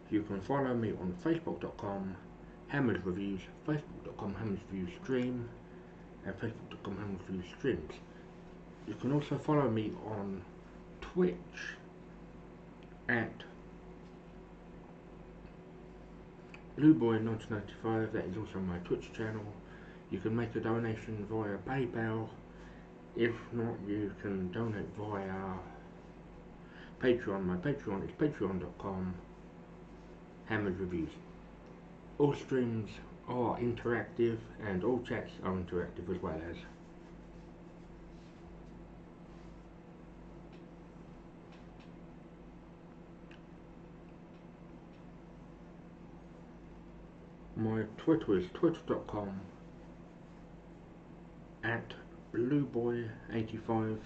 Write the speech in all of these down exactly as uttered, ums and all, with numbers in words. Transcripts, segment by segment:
You can follow me on facebook dot com Hammers Reviews, facebook dot com Hammers Reviews Stream, and facebook dot com Hammers Reviews Streams. You can also follow me on Twitch at Blueboy nineteen ninety-five. That is also my Twitch channel. You can make a donation via PayPal. If not, you can donate via Patreon. My Patreon is patreon dot com Hammers Reviews. All streams are interactive and all chats are interactive as well as. My Twitter is twitter dot com at blueboy eighty-five,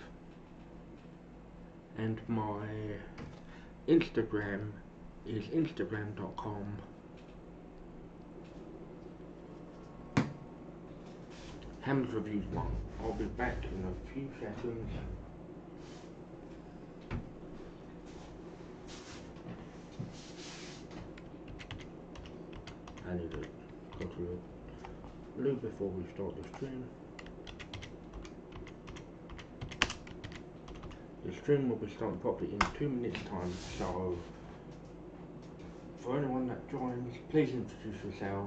and my Instagram is instagram dot com Hammers Reviews one. I'll be back in a few seconds. I need to go to a loo before we start the stream. The stream will be starting properly in two minutes time, so for anyone that joins, please introduce yourself.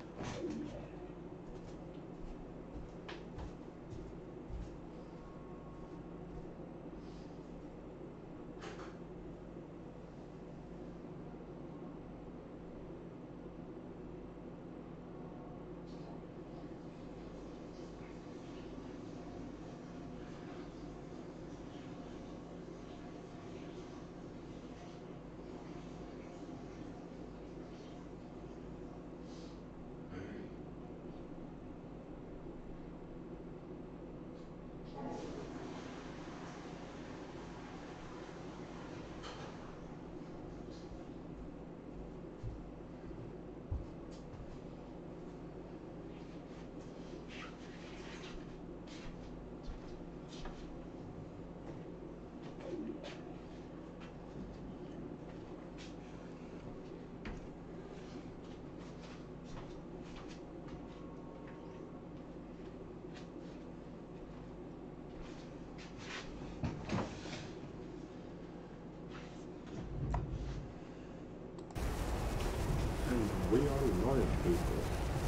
We are live, people.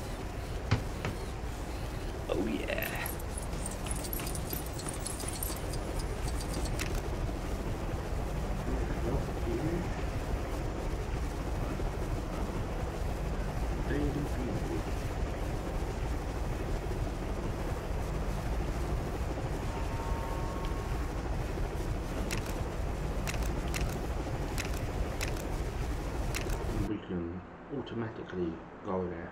Oh yeah. We can automatically go there.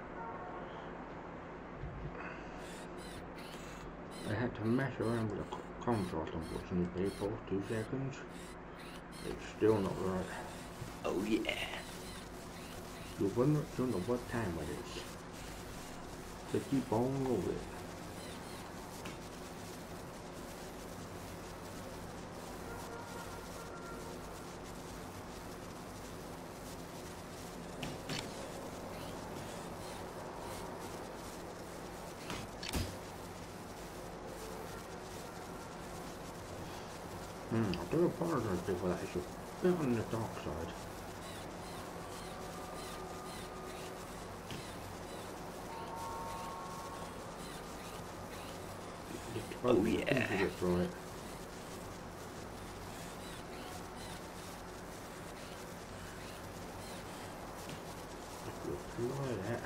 I had to mess around with the contrast, unfortunately, people. Two seconds. It's still not right. Oh yeah. You will not know what time it is. So keep on moving. Hmm, I do apologize for that. It's a bit on the dark side. Oh yeah. That's right. Apply that.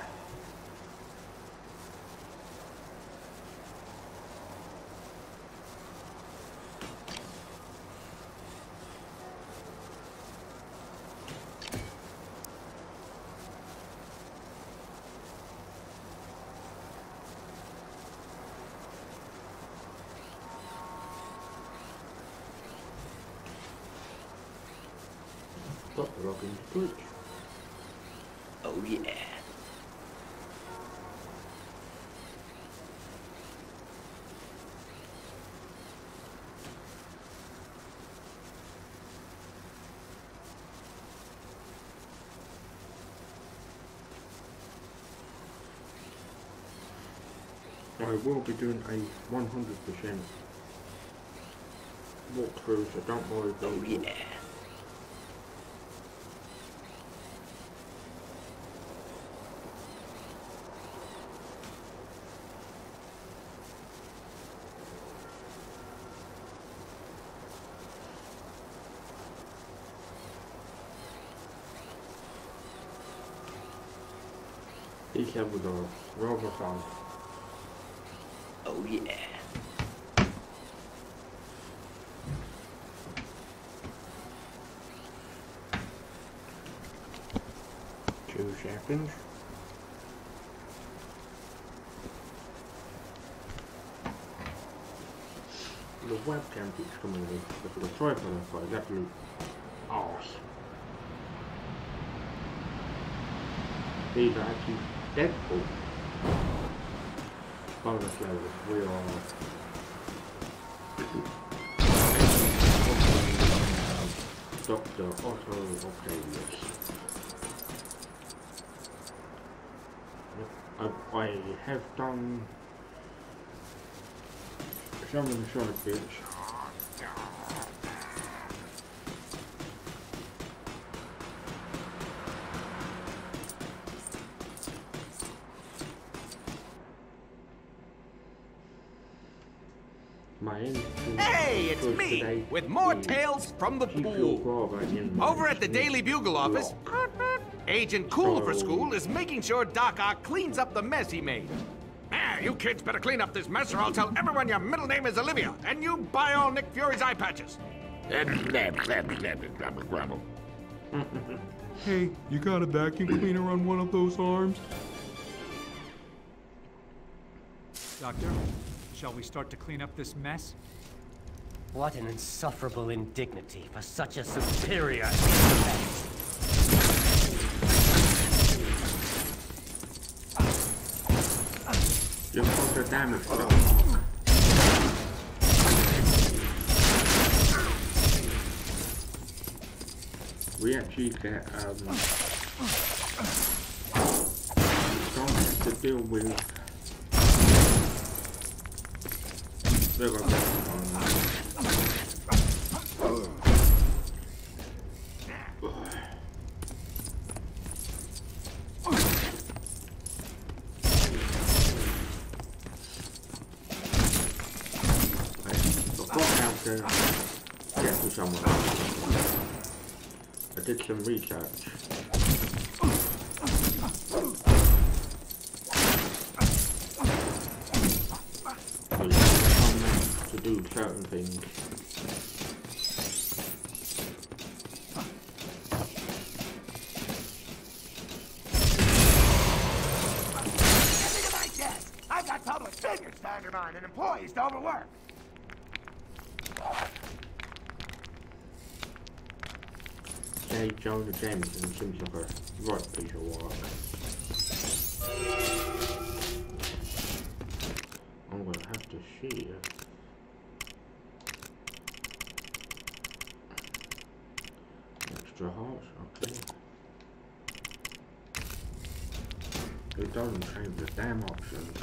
Stop rocking the Twitch. Oh yeah. I will be doing a one hundred percent walkthrough, so don't worry about Oh it. yeah. These levels are rather fun. Oh yeah. Two seconds. The webcam keeps coming in because the tripod I've got is absolute arse. These are actually Deadpool bonus levels. We are Doctor Otto Octavius. I, I have done some of the Sonic bits. My Hey, it's me, with more tales from the pool. Over at the Daily Bugle office, Agent Cool for School is making sure Doc Ock cleans up the mess he made. Ah, you kids better clean up this mess or I'll tell everyone your middle name is Olivia, and you buy all Nick Fury's eye patches. Hey, you got a vacuum cleaner on one of those arms? Doctor, shall we start to clean up this mess? What an insufferable indignity for such a superior intellect. You're supposed to damage stuff. We actually get um don't have to deal with they're gonna be on get to someone else. I did some research. So you have to do certain things. Get me to my desk! I've got public figures to undermine and employees to overwork. J. Jonah Jameson seems like a right piece of work. I'm gonna have to see it. Extra hearts, okay. It doesn't change the damn options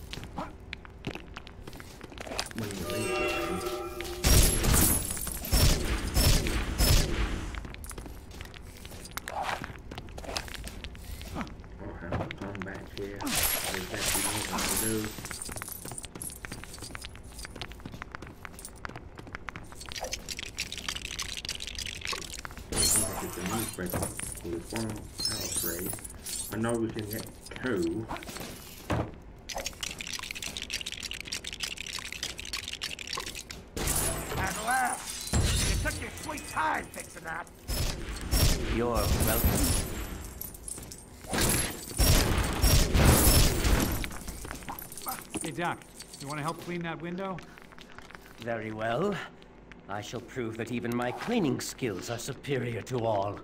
when you leave the game. Here, exactly what to do. It's a newspaper with one out of three. I know we can get two. At last! You took your sweet time fixing that. You're welcome. Hey, Doc, you want to help clean that window? Very well. I shall prove that even my cleaning skills are superior to all.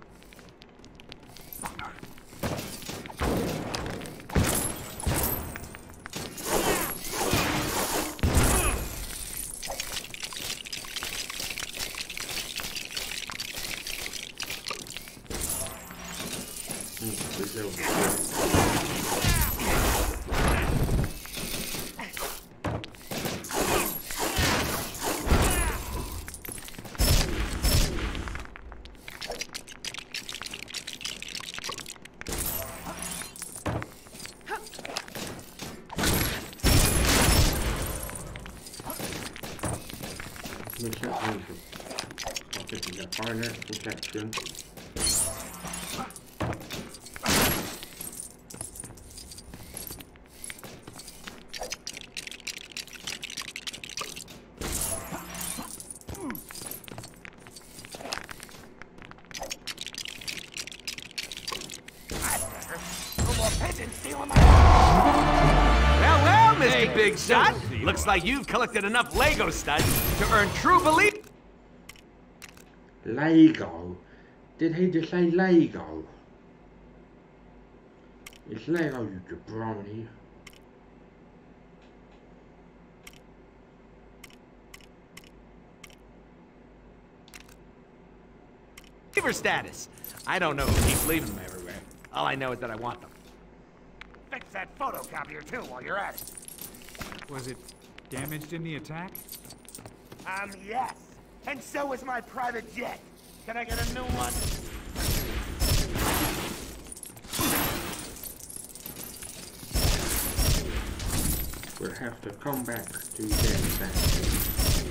This section is a, I think it's a financial section. Well, well, Mister Hey, Big Shot. Looks like you've collected enough Lego studs to earn true belief. Lego? Did he just say Lego? It's Lego, you jabroni. Believer status. I don't know who keeps leaving them everywhere. All I know is that I want them. Fix that photocopier too while you're at it. Was it damaged in the attack? Um, yes. And so was my private jet. Can I get a new one? We'll have to come back to that.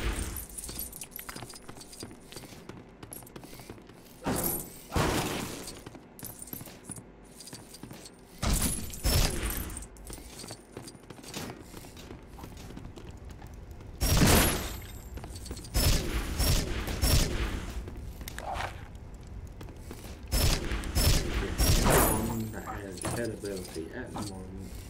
Ability at the moment.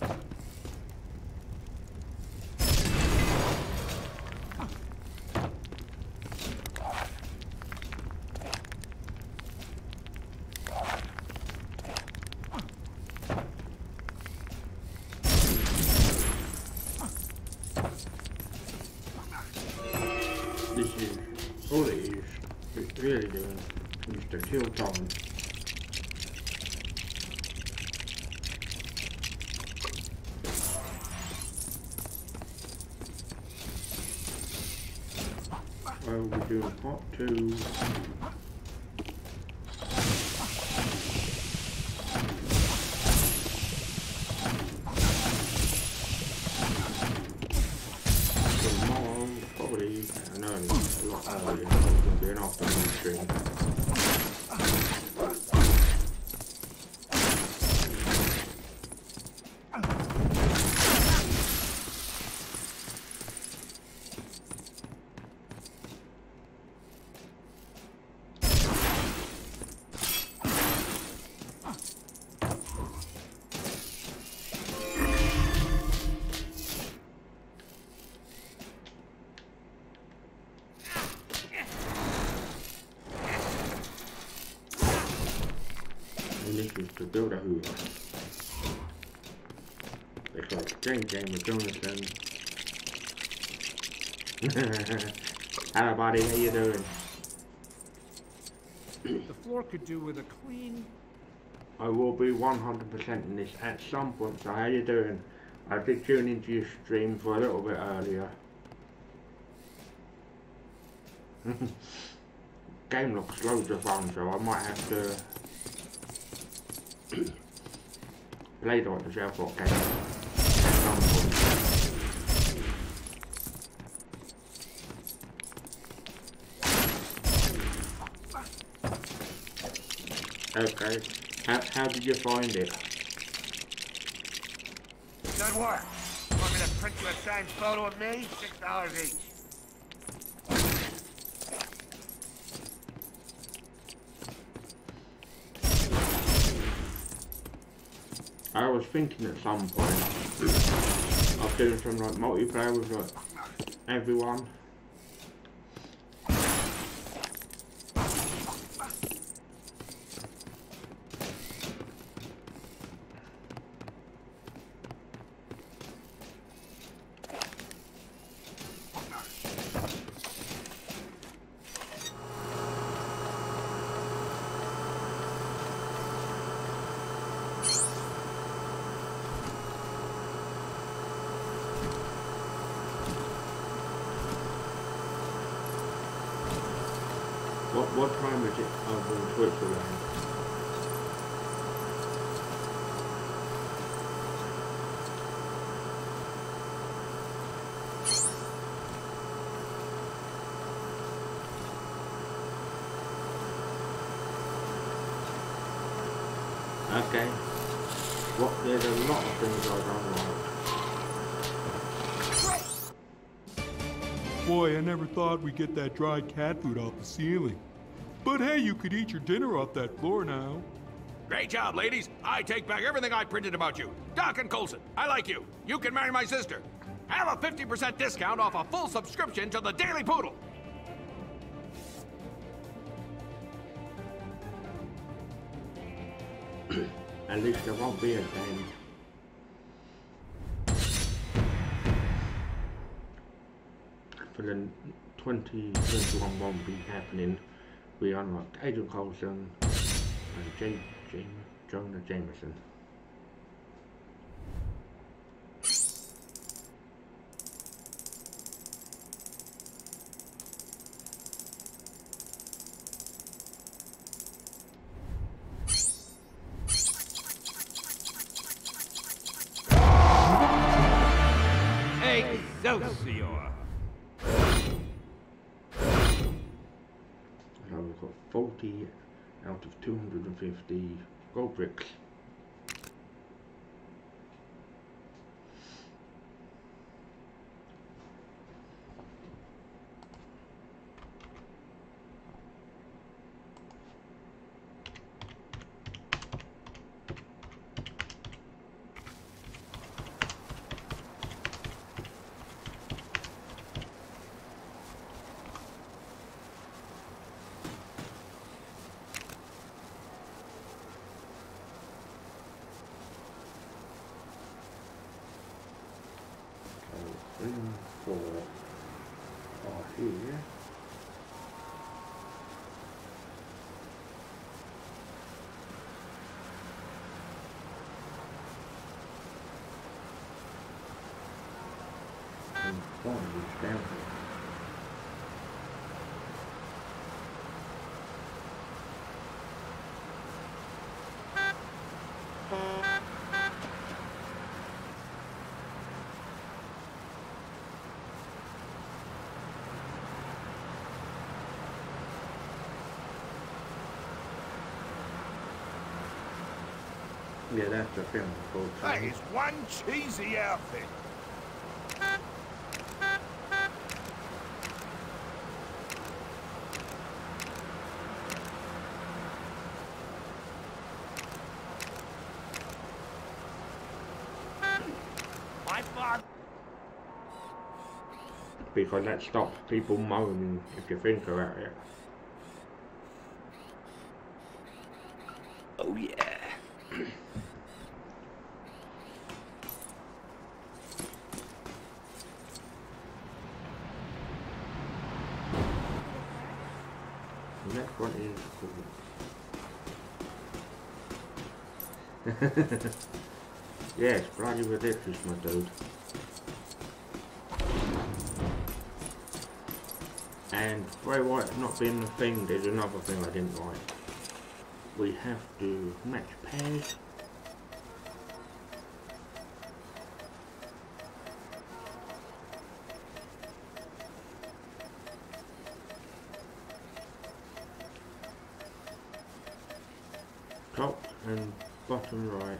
This is all it is. It's really doing is to kill time. Well, we're doing part two. Tomorrow, probably, I know, a lot earlier, we'll be an afternoon stream. This is to build a Hoover. It's like Game Game with Jonathan. Hello buddy, how you doing? The floor could do with a clean... I will be one hundred percent in this at some point, so how you doing? I did tune into your stream for a little bit earlier. Game looks loads of fun, so I might have to play like the Shelflock game at some point. Okay, how, how did you find it? Good work. Want me to print you a signed photo of me? Six dollars each. I was thinking at some point of doing some like multiplayer with like everyone. What what time is it over in Switzerland? Okay. What? There's a lot of things I don't like. Boy, I never thought we'd get that dried cat food off the ceiling. But hey, you could eat your dinner off that floor now. Great job, ladies. I take back everything I printed about you. Doc and Coulson, I like you. You can marry my sister. Have a fifty percent discount off a full subscription to the Daily Poodle. At least there won't be a game. For the twenty twenty-one won't be happening. We unlocked Agent Coulson and J. J. Jonah Jameson. Excelsior! Now we've got forty out of two hundred fifty gold bricks. Three, four are here. And one is down here. Yeah, that's a film called That Tony. is one cheesy outfit. My father. Because that stops people moaning if you think about it. Oh yeah. The next one is cool. Yes, bloody ridiculous, my dude. And Bray Wyatt not being the thing, there's another thing I didn't like. We have to match pairs. Top and bottom right.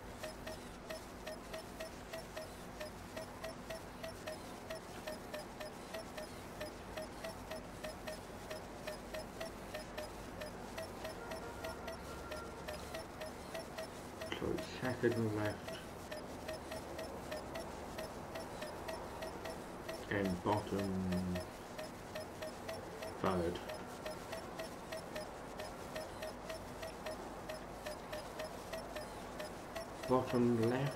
So it's second left and bottom third. Bottom left.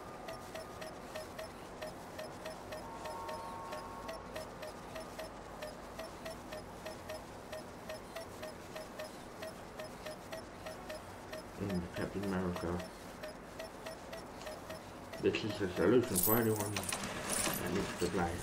Mm, Captain America. This is the solution for anyone that needs to play.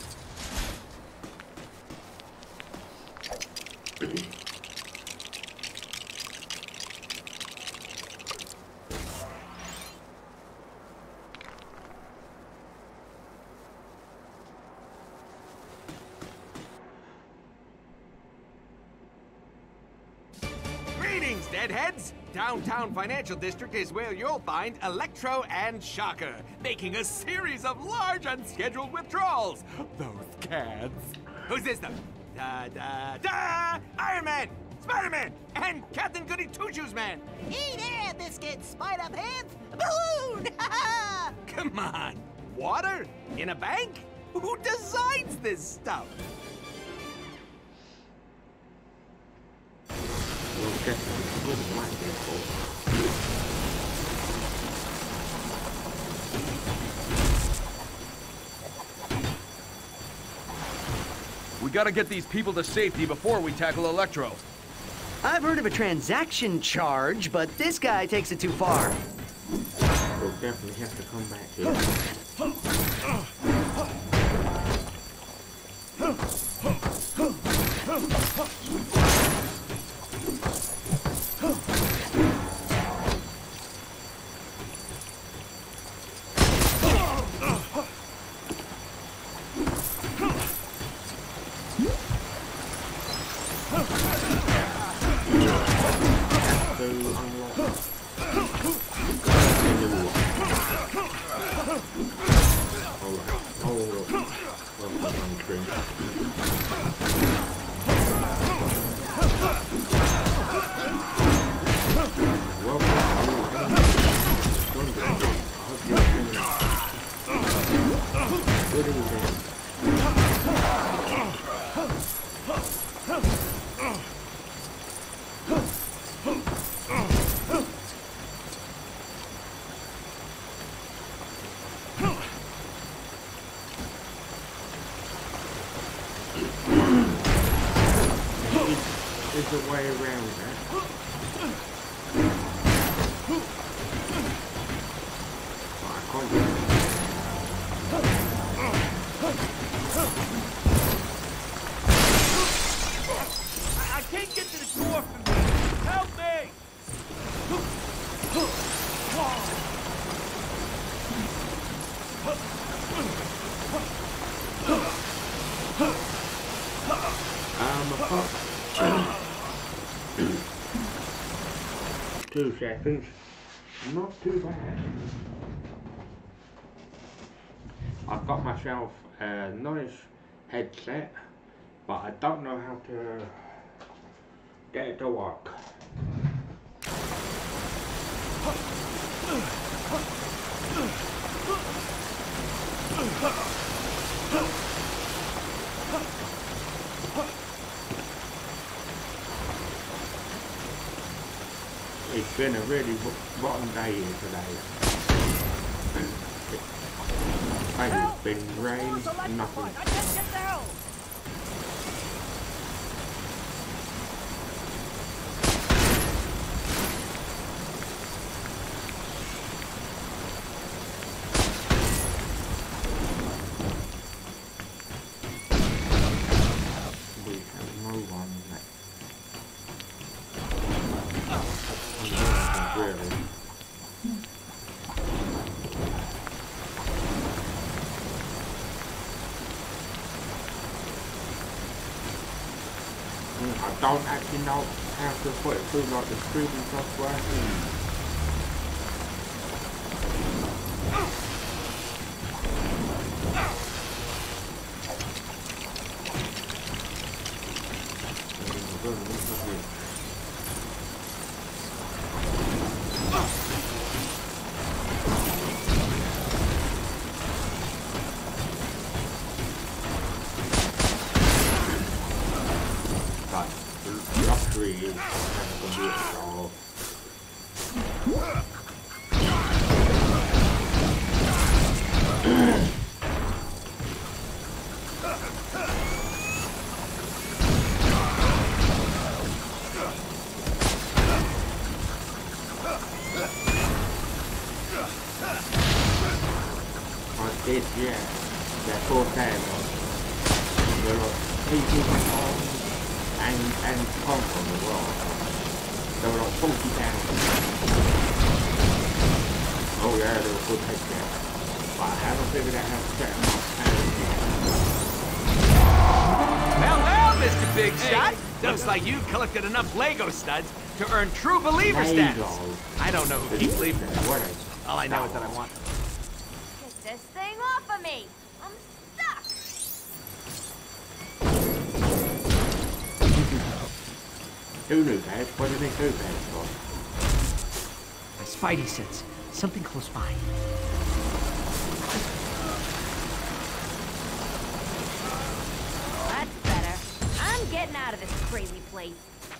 heads, Downtown Financial District is where you'll find Electro and Shocker, making a series of large unscheduled withdrawals. Those cads. Who's this, though? Da da da! Iron Man! Spider-Man! And Captain Goody Two-Shoes Man! Hey there, Biscuit! Spider Pants! Balloon! Come on! Water? In a bank? Who designs this stuff? Well, definitely good black vehicle. We gotta get these people to safety before we tackle Electro. I've heard of a transaction charge, but this guy takes it too far. We'll definitely have to come back here. There's a way around that. Oh, I can't get it. I, I can't get to the door from here. Help me! Um, a pop. Two seconds. Not too bad. I've got myself a nice headset, but I don't know how to get it to work. It's been a really rotten day here today. It's been rain, nothing. I can't get down! We have no one left. Really. I don't actually know how to put it through like the screen software. This, yeah, they're full time. There are people on and and come from the world. There were like forty thousand. Oh yeah, they were good takedown. But I haven't figured out how to set them up. Well, well, Mister Big Shot. Looks like you've collected enough Lego studs to earn true believer Nail. status. I don't know who keeps leaving. What a All I know is that I want. Get this thing off of me! I'm stuck! Who knew that? What did they do that for? My spidey sense. Something close by. That's better. I'm getting out of this crazy place.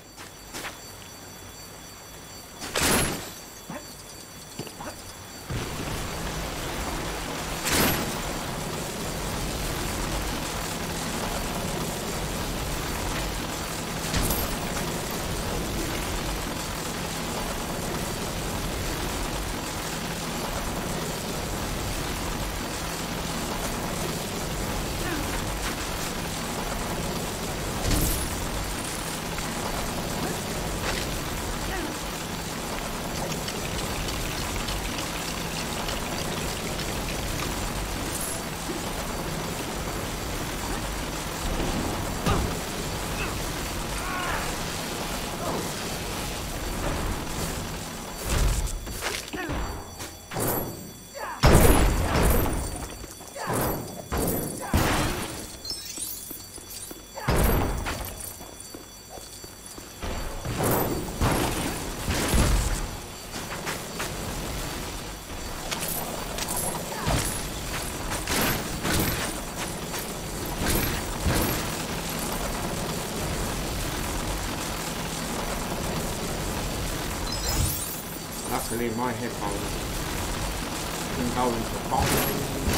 Luckily, my headphones can go into phone,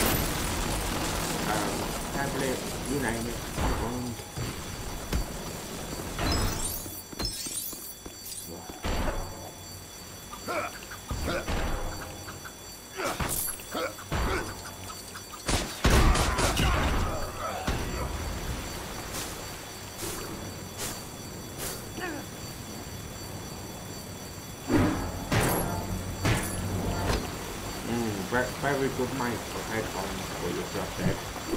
um, tablet, you name it, iPhone. Very good mic for headphones for yourself there.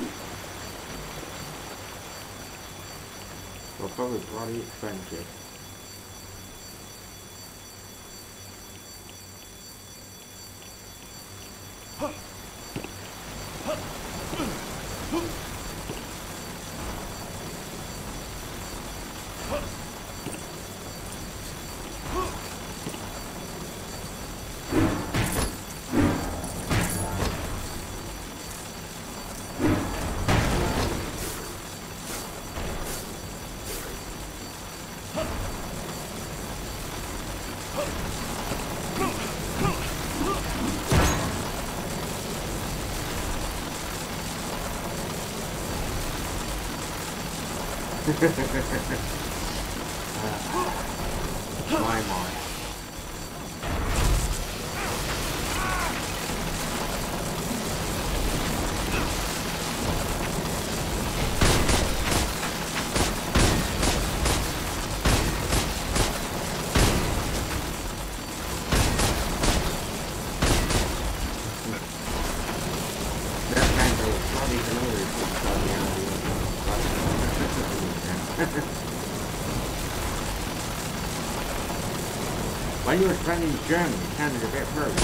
So probably bloody expensive. uh, my mind. That kind of bloody hilarious. When you were studying German, it sounded a bit hurt.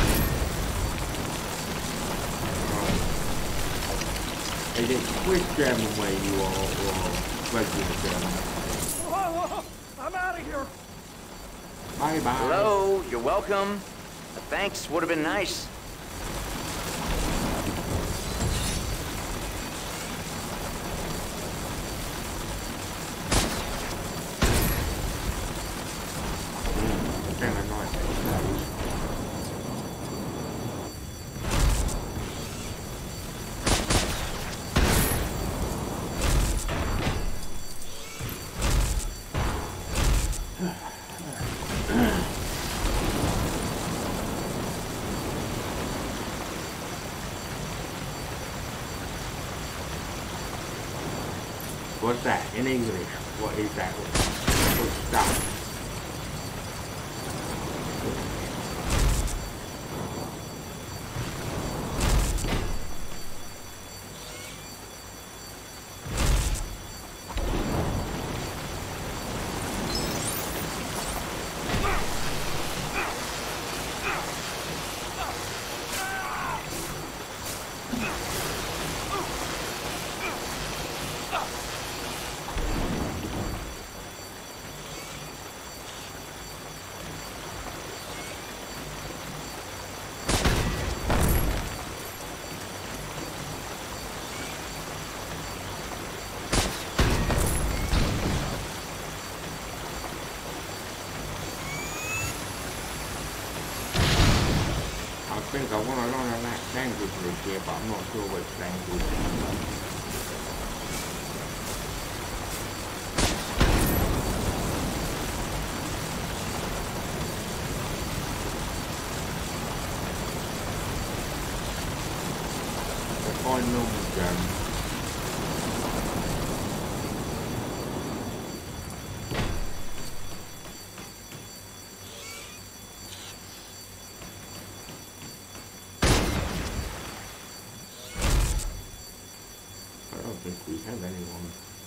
Is it Swiss German where you are, or regular German? Whoa, I'm out of here. Bye bye. Hello, you're welcome. Thanks would have been nice. What's that in English? What is that? What's that? think I want to learn a language this year, but I'm not sure which language. Find normal German. I don't think we have anyone.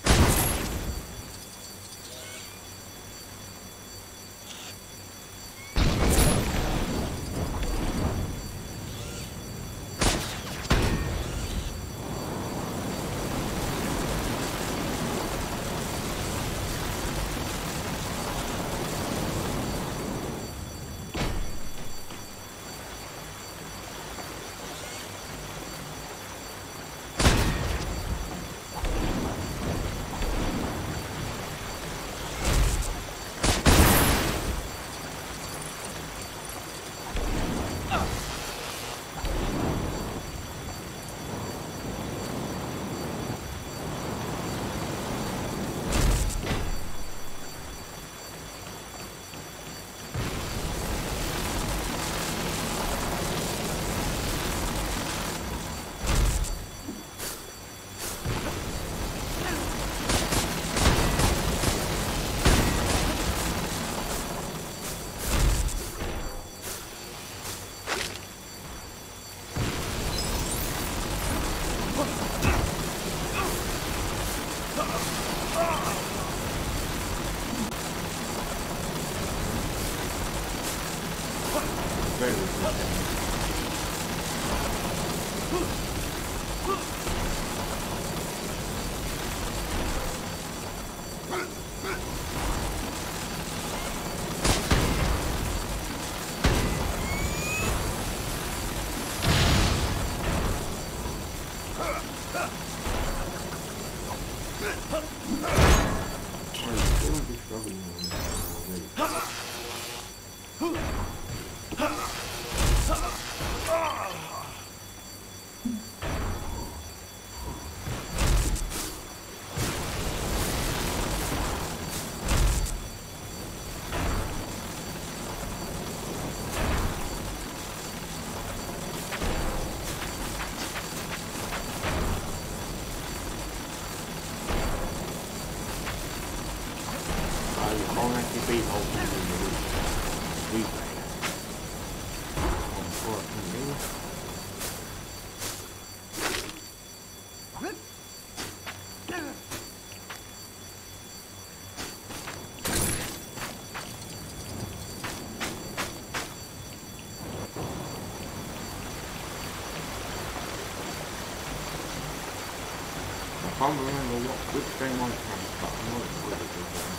I can't remember what, which game I had, but I know it's really good game.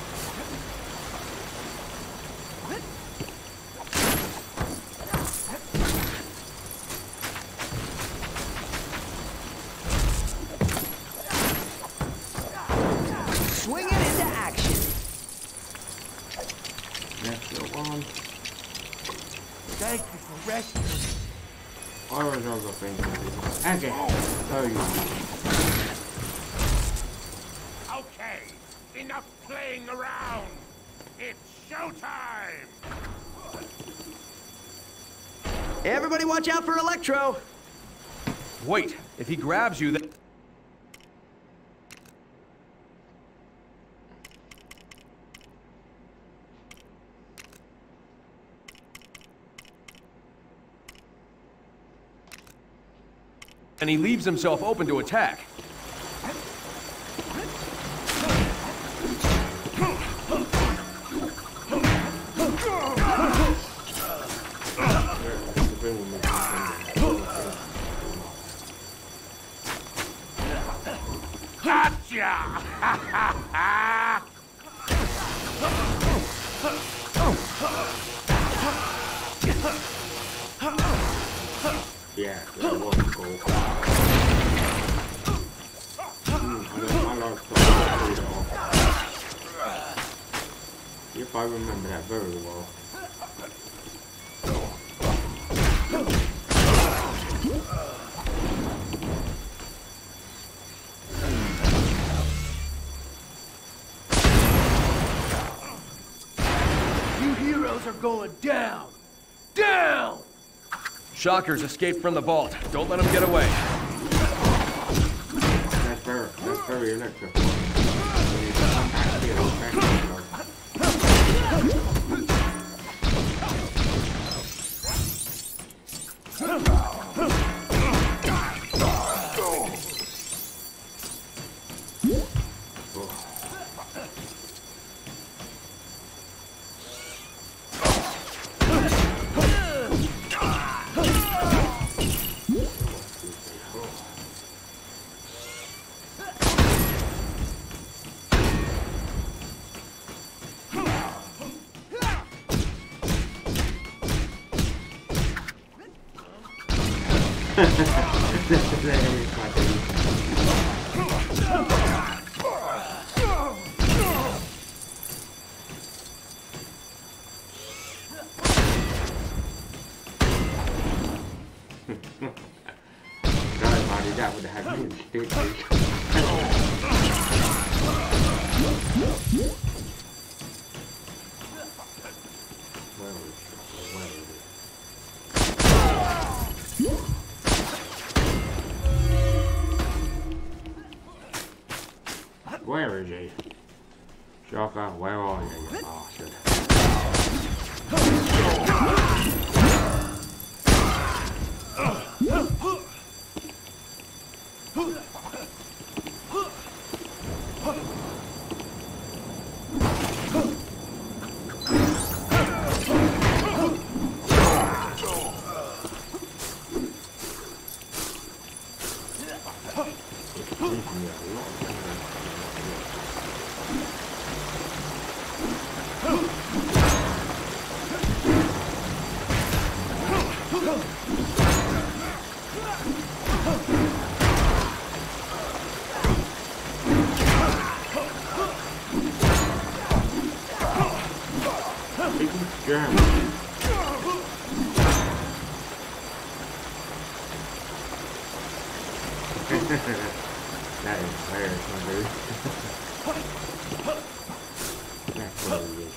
Swing it into action. That's the one. Thank you for rescuing me. I was over thinking. Again. Oh, you. Okay, enough playing around. It's showtime. Everybody watch out for Electro. Wait, if he grabs you, then... and he leaves himself open to attack. Gotcha! Yeah, that was cool. Mm, I don't, I like that. If I remember that very well. going down! Down! Shockers escaped from the vault. Don't let them get away. That's very, that's very electrical. We need to come back here, back here. That would have had me stick. Where is he? Shocker, where are you, you bastard? That is hilarious, my dude. That's hilarious.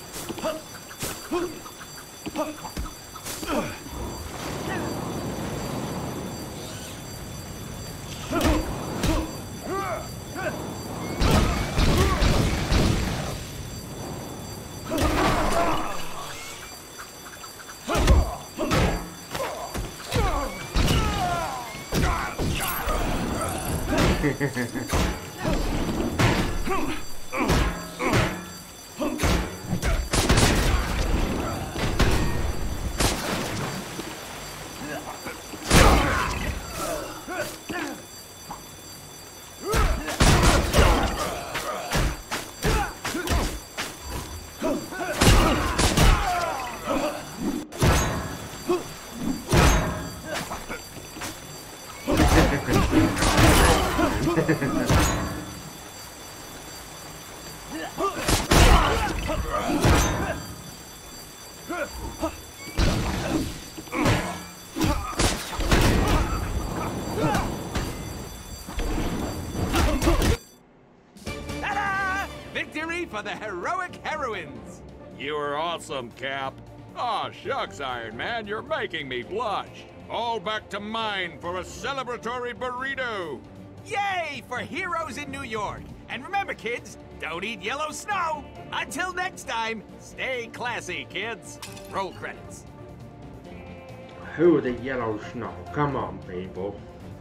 Ta-da! Victory for the heroic heroines! You were awesome, Cap. Aw, oh, shucks, Iron Man, you're making me blush. All back to mine for a celebratory burrito. Yay for heroes in New York. And remember, kids, don't eat yellow snow. Until next time, stay classy, kids. Roll credits. Who are the yellow snow? Come on, people.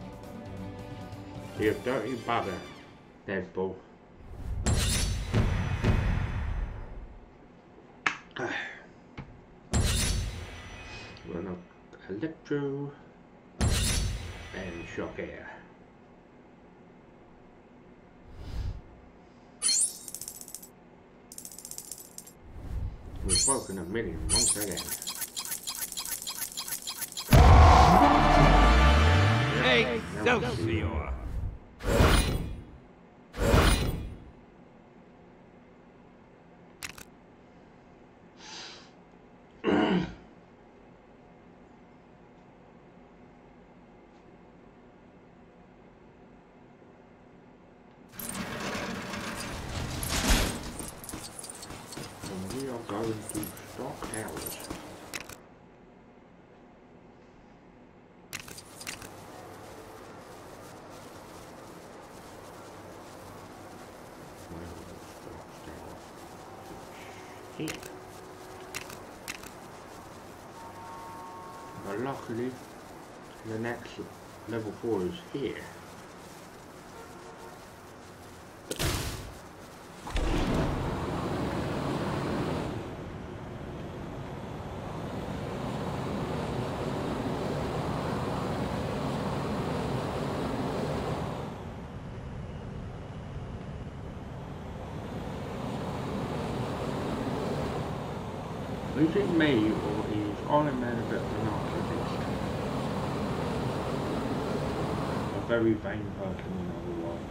You dirty bugger, Deadpool. Run up Electro and Shock Air. We've broken a million once again. Hey, Excelsior! And we are going to Stock Towers. But luckily, the next level four is here. Is it me, or is Iron Man a bit of a narcissist? A very vain person, in other words.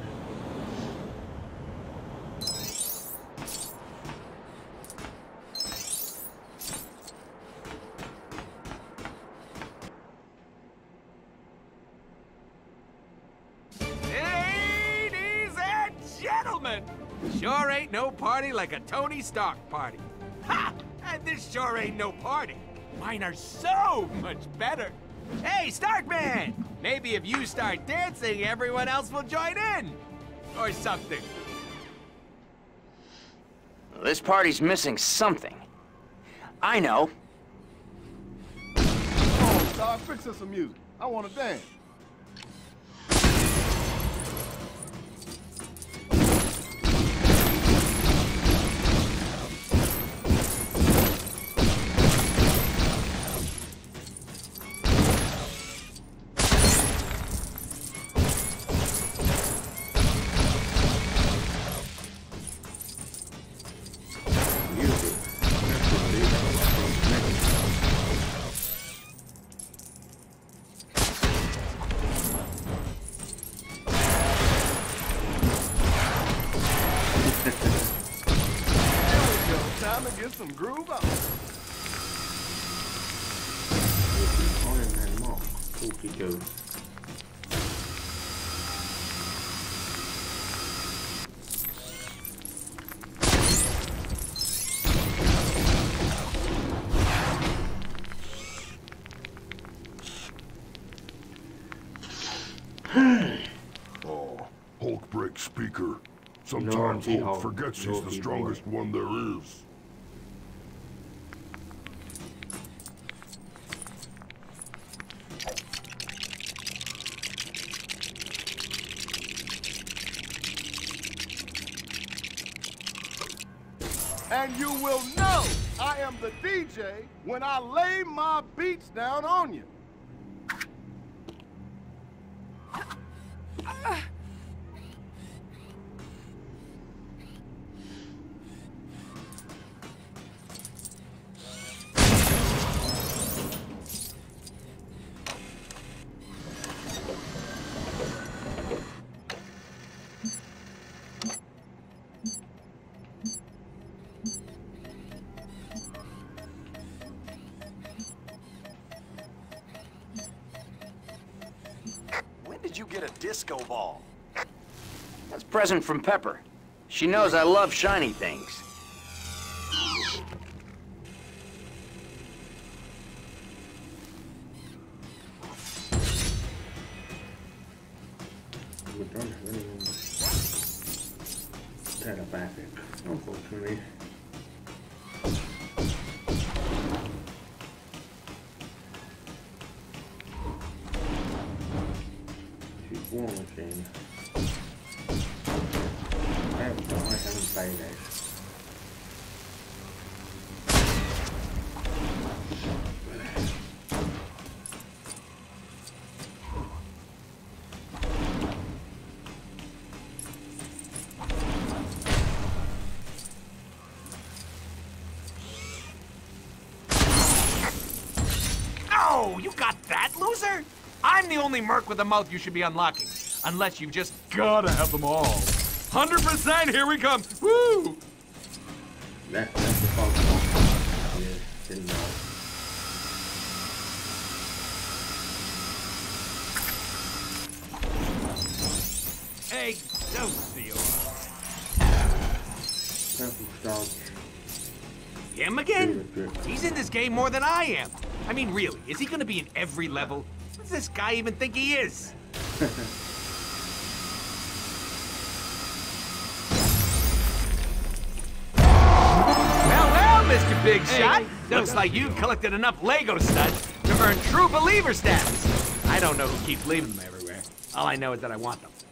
Ladies and gentlemen, sure ain't no party like a Tony Stark party. Ha! And this sure ain't no party. Mine are so much better. Hey, Starkman! Maybe if you start dancing, everyone else will join in. Or something. Well, this party's missing something. I know. Oh, Stark, fix us some music. I want to dance. Time to get some groove on. Iron Man Mark forty-two. Oh, Hulk breaks speaker. Sometimes Naughty Hulk Hulk, forgets he's naughty the strongest boy. one there is. And you will know I am the D J when I lay my beats down on you. Did you get a disco ball? That's a present from Pepper. She knows I love shiny things. We don't have anyone telepathic, unfortunately. War Machine. I haven't, I haven't played it. Oh, you got that, loser? I'm the only merc with a mouth you should be unlocking. Unless you've just gotta have them all. one hundred percent, here we come. Woo! That, that's the fault. Yeah, didn't know. Excelsior. Purple Star. Him again? He's in this game more than I am. I mean, really, is he gonna be in every level? What does this guy even think he is? Well, well, Mister Big Shot. Looks like you've collected enough Lego studs to earned true believer status. I don't know who keeps leaving them everywhere. All I know is that I want them.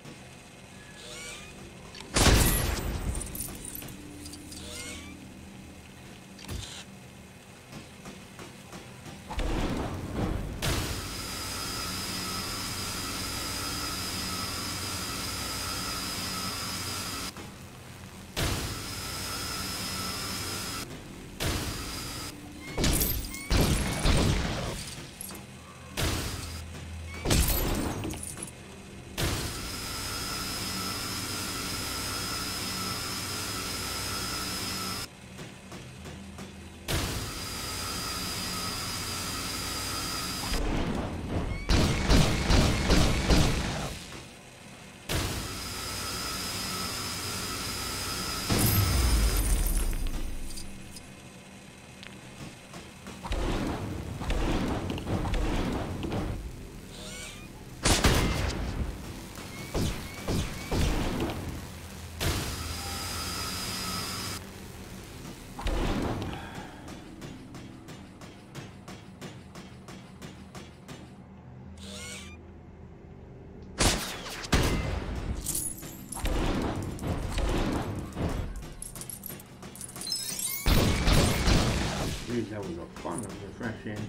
These levels are fun and refreshing.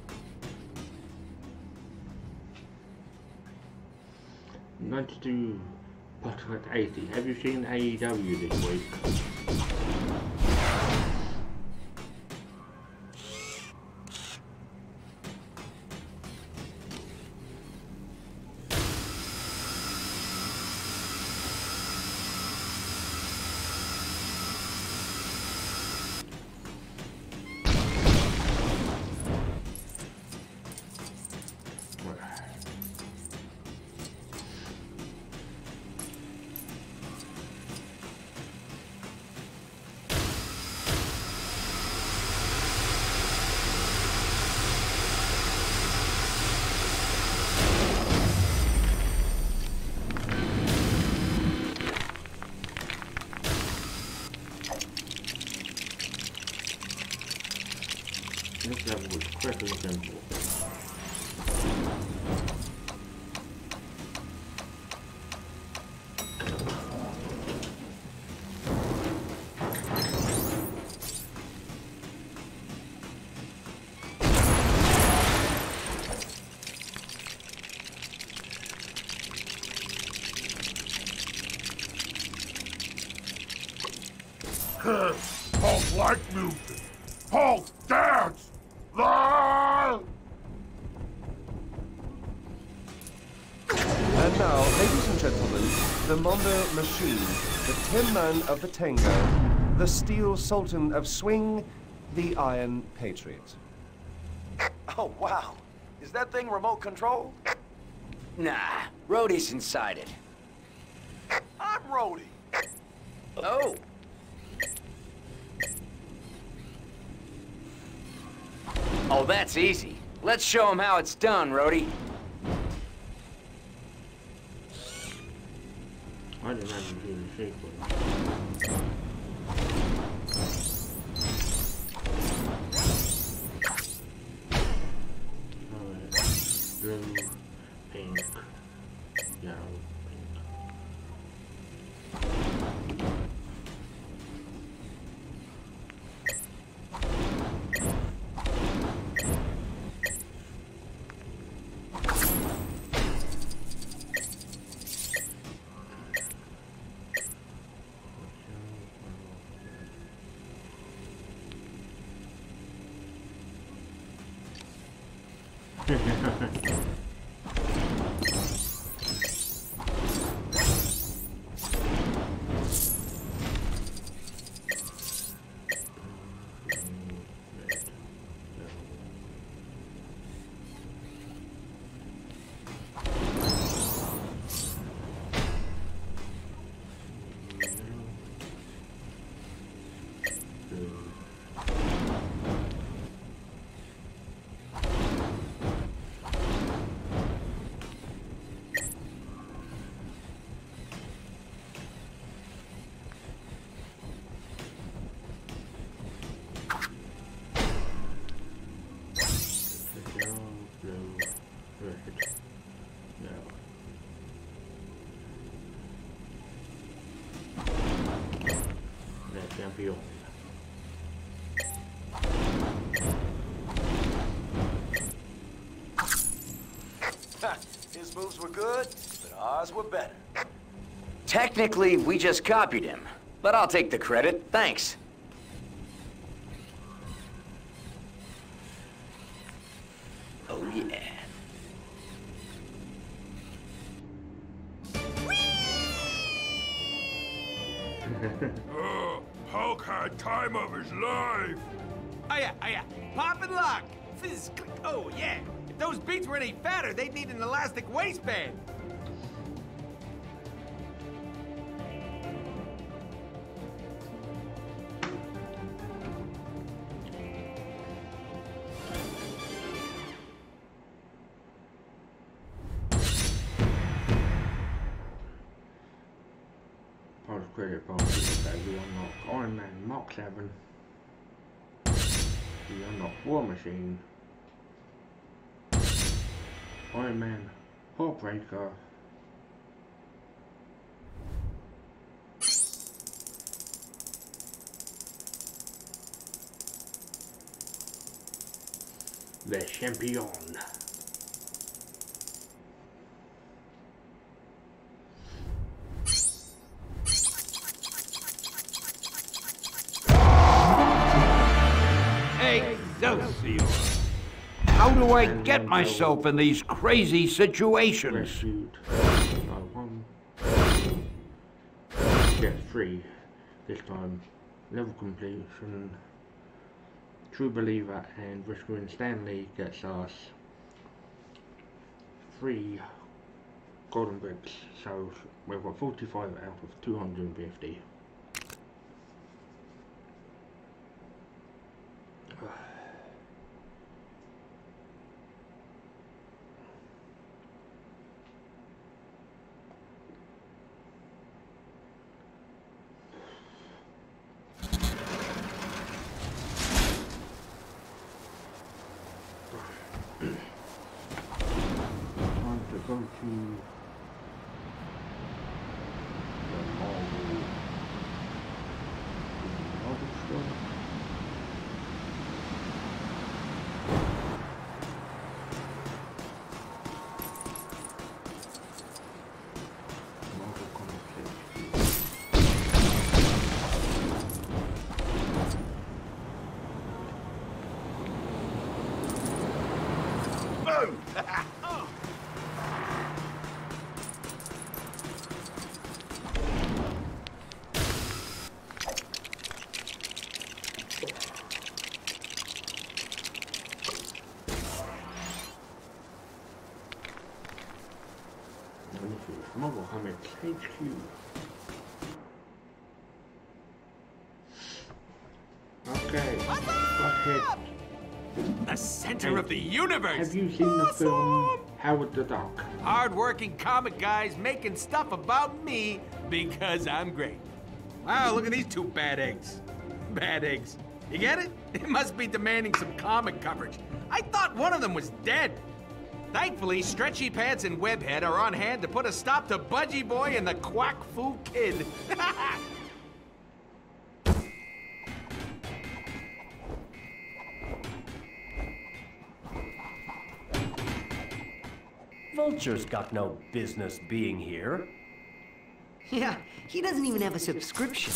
I'm going to do Podcast eighty. Have you seen A E W this week? This level was quick and simple. Hulk like music. Hulk dance. Ah! And now, ladies and gentlemen, the Mondo Machine, the Tin Man of the Tango, the Steel Sultan of Swing, the Iron Patriot. Oh, wow. Is that thing remote control? Nah, Rhodey's inside it. I'm Rhodey. Oh. Oh, that's easy. Let's show him how it's done, Rhodey. I didn't have to do the shape with it. Alright. Blue, pink, yellow, pink. Right. No. Le champion. His moves were good, but ours were better. Technically, we just copied him. But I'll take the credit. Thanks. Oh, yeah. Oh, Hulk had time of his life. Oh yeah, oh yeah. Pop and lock. Fizz, click. Oh yeah. If those beats were any fatter, they'd need an elastic waistband. Credit boxes that we unlock Iron Man Mark seven, we unlock War Machine, Iron Man Heartbreaker, Le Champion. How do I get myself in these crazy situations? Get three this time. Level completion. True Believer and Rescuing Stanley gets us three golden bricks. So we've got forty-five out of two hundred fifty. Go to the mall, the mall store. Mobile Hammock H Q. Okay, go ahead. The center of the universe! Have you seen the film Howard the Duck? Hard-working comic guys making stuff about me because I'm great. Wow, look at these two bad eggs. Bad eggs. You get it? It must be demanding some comic coverage. I thought one of them was dead. Thankfully, Stretchy Pants and Webhead are on hand to put a stop to Budgie Boy and the Quack Fu Kid. Vulture's got no business being here. Yeah, he doesn't even have a subscription.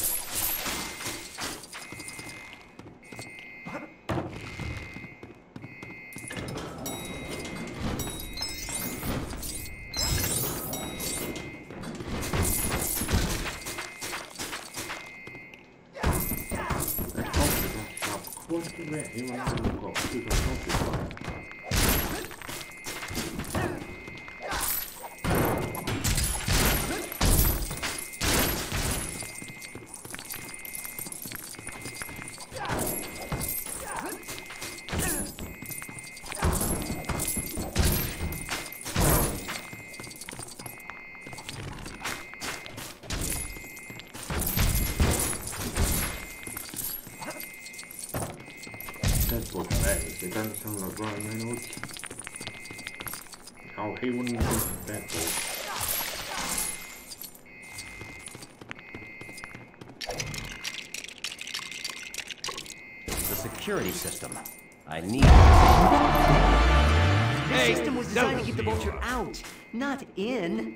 That's what that is. It doesn't sound like Ryan Reynolds. Oh, he wouldn't have that ball. The security system. I need This Hey, system was designed no. to keep the vulture out, not in.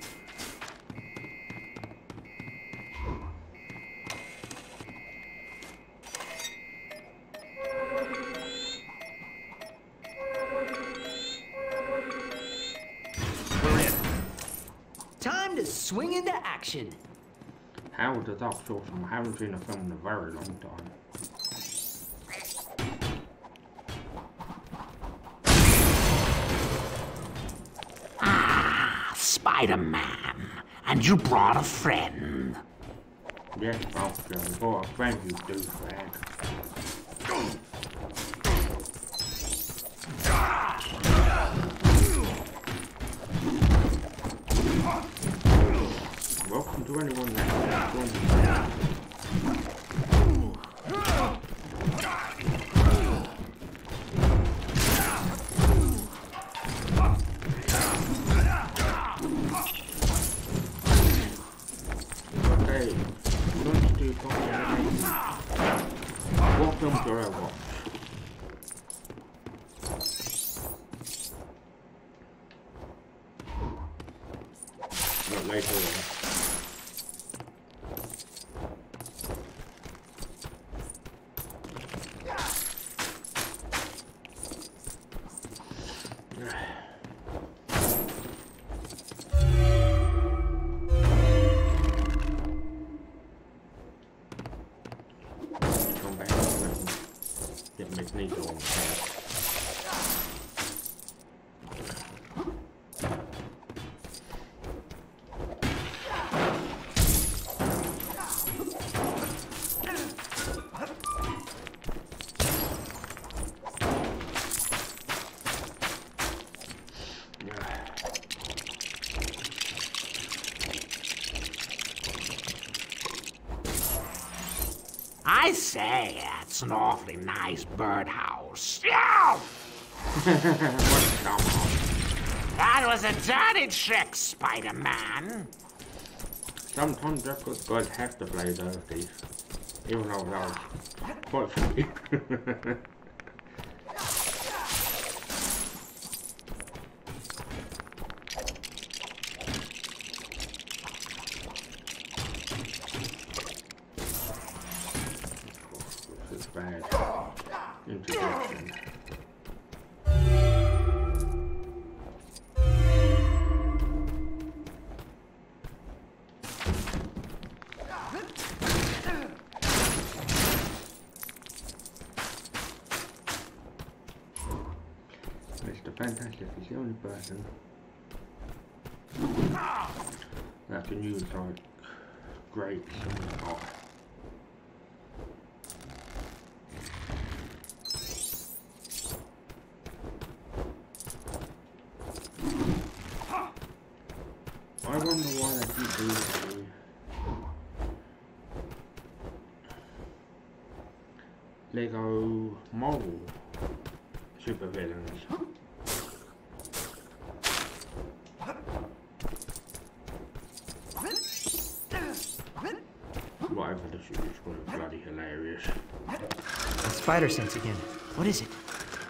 We're in. Time to swing into action. Howard the Duck Awesome. I haven't seen a film in a very long time. Ah, Spider-Man. And you brought a friend. Yes, Doctor. I brought a friend, you douchebag. Welcome to anyone that joins us. Okay, we're going to do welcome to our watch. Not later on. Come back and get Magneto on the side. I say, it's an awfully nice birdhouse. Yow! That was a dirty trick, Spider-Man. Sometimes that's what God has to play dirty. Even though that was quite funny. This is bad introduction. Mister Fantastic is the only person that can use like grapes and all. I wonder why they keep doing the Lego Marvel supervillains. Whatever the shit is going to be bloody hilarious. Spider sense again. What is it?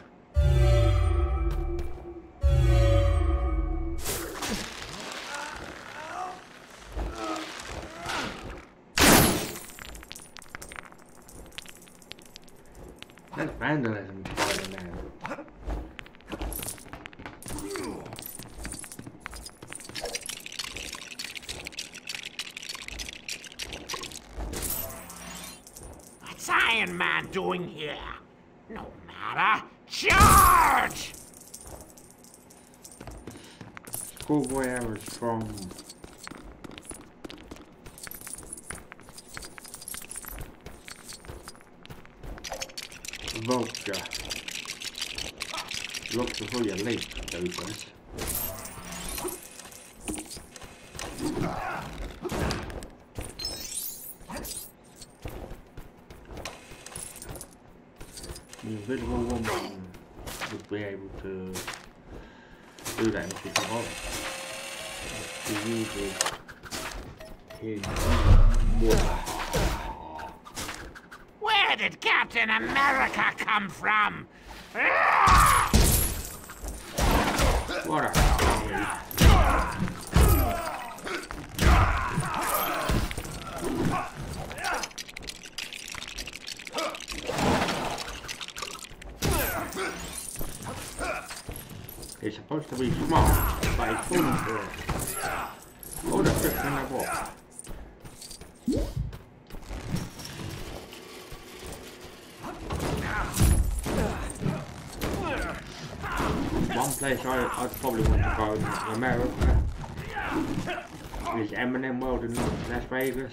That's vandalism, Spider-Man. What's Iron Man doing here? No matter. Charge! Schoolboy errors from Vulture. Look before you leap, doofus. The Invisible Woman would be able to do that in Season one. He uses his water. Where did Captain America come from? What a hell. He's supposed to be smart, but he's falling for it. Oh, the fish in the water. One place I, I'd probably want to go in America is Eminem World in Las Vegas.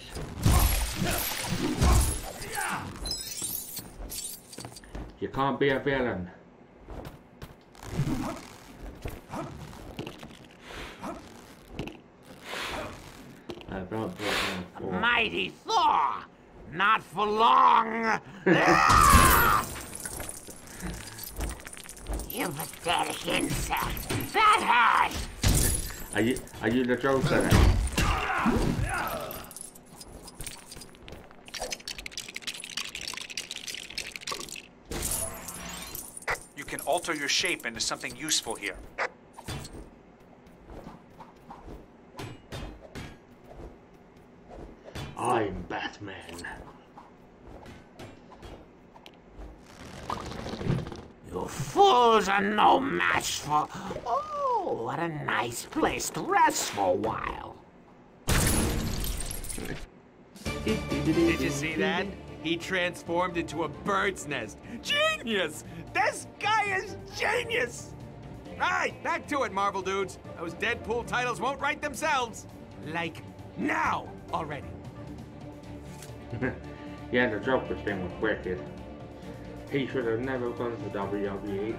You can't be a villain. Mighty Thor! Not for long! You pathetic insect! That hurt! Are you, are you the Joker then? You can alter your shape into something useful here. I'm Batman. You fools are no match for... Oh, what a nice place to rest for a while. Did you see that? He transformed into a bird's nest. Genius! This guy is genius! Alright, back to it, Marvel dudes. Those Deadpool titles won't write themselves. Like, now already. Yeah, the Joker thing was wicked. He should have never gone to W W E.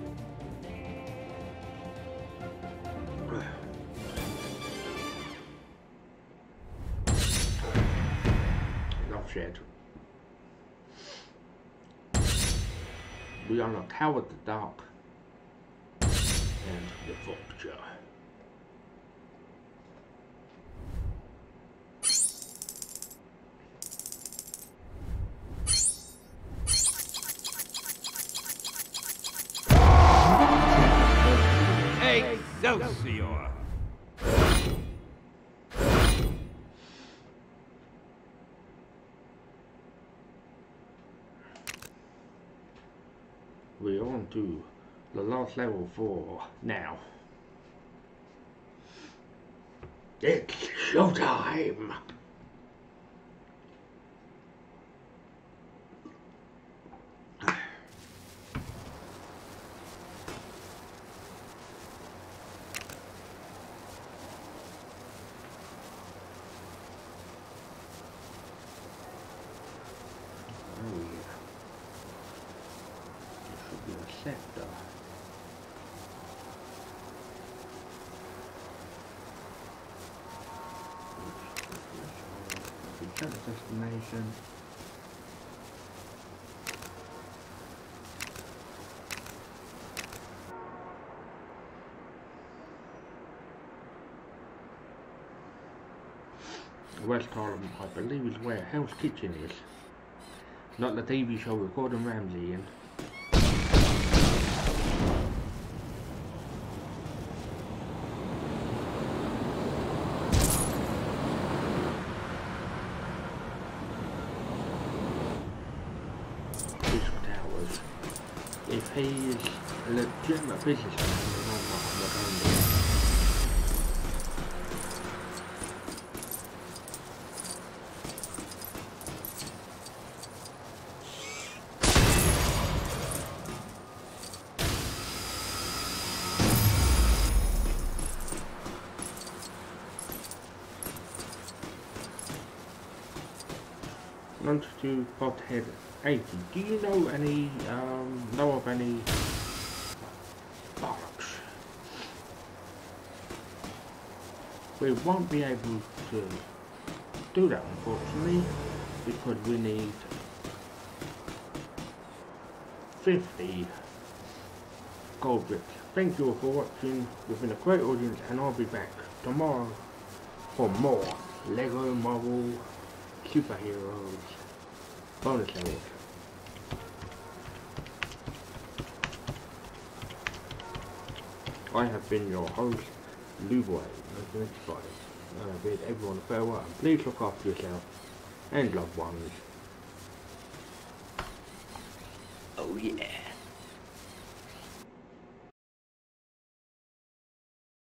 Enough shit. We unlocked Howard the Duck and the Vulture. Excelsior! We're on to the last level four now. It's showtime! Sector. Check the destination. West Harlem, I believe, is where Hell's Kitchen is. Not the T V show with Gordon Ramsay in. If he is a legitimate businessman, then I'm not going to do it. Longitude Pothead eighty. Do you know any, um, know of any bollocks? We won't be able to do that, unfortunately, because we need fifty Goldrick. Thank you all for watching. You've been a great audience, and I'll be back tomorrow for more Lego Marvel Superheroes bonus levels. I have been your host, Luboy nineteen eighty-five. I bid everyone farewell, and please look after yourself and loved ones. Oh yeah.